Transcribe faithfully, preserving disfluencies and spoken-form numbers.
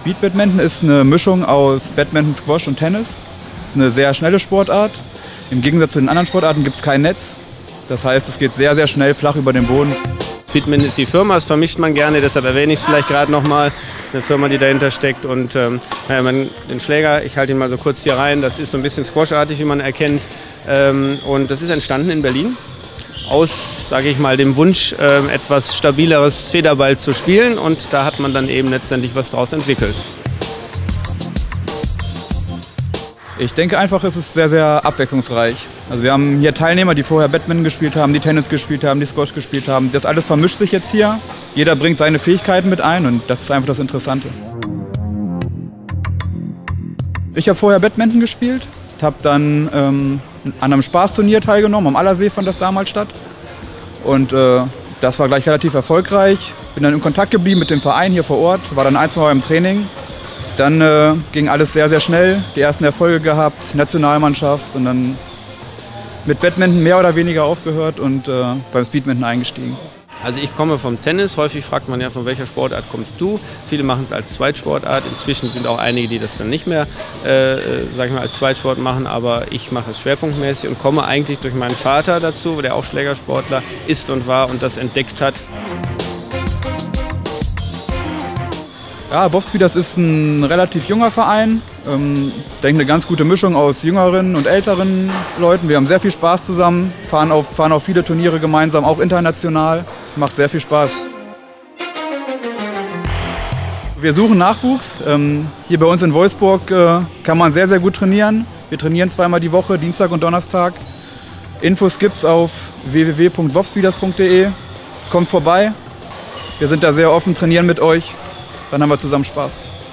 Speed Badminton ist eine Mischung aus Badminton, Squash und Tennis. Es ist eine sehr schnelle Sportart. Im Gegensatz zu den anderen Sportarten gibt es kein Netz. Das heißt, es geht sehr, sehr schnell flach über den Boden. Speedman ist die Firma, das vermischt man gerne, deshalb erwähne ich es vielleicht gerade nochmal. Eine Firma, die dahinter steckt. Und ähm, naja, man, den Schläger, ich halte ihn mal so kurz hier rein, das ist so ein bisschen squashartig, wie man erkennt. Ähm, und das ist entstanden in Berlin aus, sage ich mal, dem Wunsch, ähm, etwas stabileres Federball zu spielen. Und da hat man dann eben letztendlich was draus entwickelt. Ich denke einfach, es ist sehr, sehr abwechslungsreich. Also wir haben hier Teilnehmer, die vorher Badminton gespielt haben, die Tennis gespielt haben, die Squash gespielt haben. Das alles vermischt sich jetzt hier. Jeder bringt seine Fähigkeiten mit ein und das ist einfach das Interessante. Ich habe vorher Badminton gespielt, habe dann ähm, an einem Spaßturnier teilgenommen, am Allersee fand das damals statt. Und äh, das war gleich relativ erfolgreich. Bin dann in Kontakt geblieben mit dem Verein hier vor Ort, war dann ein, zwei Mal im Training. Dann äh, ging alles sehr, sehr schnell, die ersten Erfolge gehabt, Nationalmannschaft und dann mit Badminton mehr oder weniger aufgehört und äh, beim Speedminton eingestiegen. Also ich komme vom Tennis, häufig fragt man ja, von welcher Sportart kommst du? Viele machen es als Zweitsportart, inzwischen sind auch einige, die das dann nicht mehr äh, sag ich mal, als Zweitsport machen, aber ich mache es schwerpunktmäßig und komme eigentlich durch meinen Vater dazu, der auch Schlägersportler ist und war und das entdeckt hat. Ja, Wobspeeders ist ein relativ junger Verein. Ähm, ich denke, eine ganz gute Mischung aus jüngeren und älteren Leuten. Wir haben sehr viel Spaß zusammen, fahren auf, fahren auf viele Turniere gemeinsam, auch international. Macht sehr viel Spaß. Wir suchen Nachwuchs. Ähm, hier bei uns in Wolfsburg äh, kann man sehr, sehr gut trainieren. Wir trainieren zweimal die Woche, Dienstag und Donnerstag. Infos gibt es auf w w w punkt wobspeeders punkt de. Kommt vorbei. Wir sind da sehr offen, trainieren mit euch. Dann haben wir zusammen Spaß.